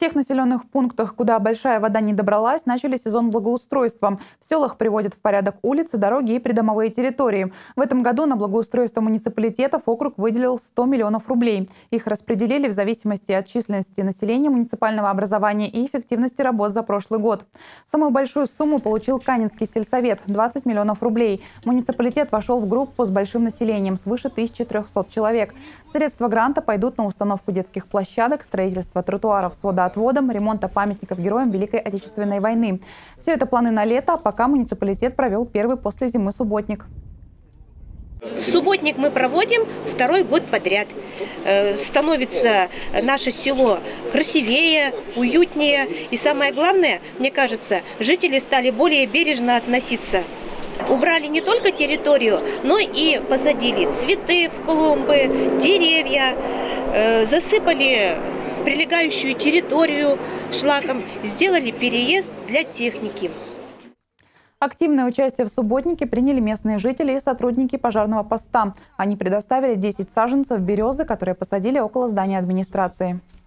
тех населенных пунктах, куда большая вода не добралась, начали сезон благоустройства. В селах приводят в порядок улицы, дороги и придомовые территории. В этом году на благоустройство муниципалитетов округ выделил 100 миллионов рублей. Их распределили в зависимости от численности населения, муниципального образования и эффективности работ за прошлый год. Самую большую сумму получил Канинский сельсовет – 20 миллионов рублей. Муниципалитет вошел в группу с большим населением – свыше 1300 человек. Средства гранта пойдут на установку детских площадок, строительство тротуаров с водоотводом, ремонта памятников героям Великой Отечественной войны. Все это планы на лето, а пока муниципалитет провел первый после зимы субботник. Субботник мы проводим второй год подряд. Становится наше село красивее, уютнее. И самое главное, мне кажется, жители стали более бережно относиться. Убрали не только территорию, но и посадили цветы в клумбы, деревья, засыпали прилегающую территорию шлаком, сделали переезд для техники. Активное участие в субботнике приняли местные жители и сотрудники пожарного поста. Они предоставили 10 саженцев березы, которые посадили около здания администрации.